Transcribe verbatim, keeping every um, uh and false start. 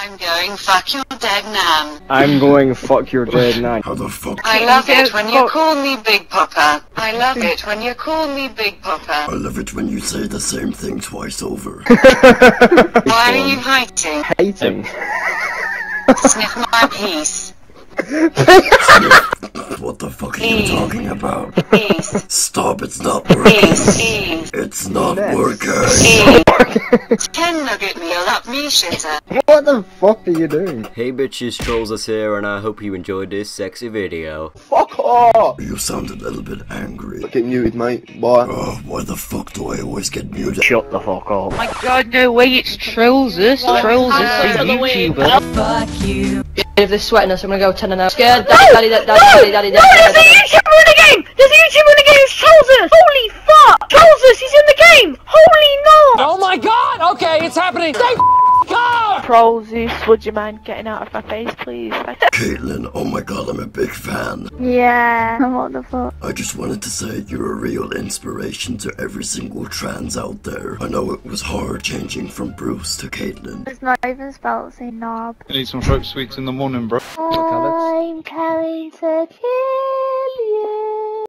I'm going fuck your dead nan. I'm going fuck your dead nan. How the fuck? I love it when you call me Big Papa. I love it when you call me Big Papa. I love it when you say the same thing twice over. Why are you hiding? Hating. Sniff my piece. What the fuck are you talking about? Peese. Stop, it's not working. Peese. It's not Next. working. Ten nugget meal up me shitter. What the fuck are you doing? Hey bitches, Trolls is here, and I hope you enjoyed this sexy video. Fuck off! You sound a little bit angry. Get muted, mate. Why? Oh, why the fuck do I always get muted? Shut the fuck up. Oh my god, no way, it's Trollsus. Trollsus, the YouTuber. Fuck you. If they're sweating us, I'm gonna go ten and out. Scared, daddy, daddy, daddy, daddy, daddy, daddy, No, there's a YouTuber in the game! There's a YouTuber in the game, it's Trollsus! Holy fuck! Trollsus, he's in the game! Holy no! Oh my god! Okay, it's happening! Stay calm! Trollsus, would you mind getting out of my face, please? Caitlin, oh my god, I'm a big fan. Yeah, what the fuck? I just wanted to say you're a real inspiration to every single trans out there. I know it was hard changing from Bruce to Caitlin. It's not even spelled the same knob. I need some throat sweets in the morning, bro. I'm coming to you.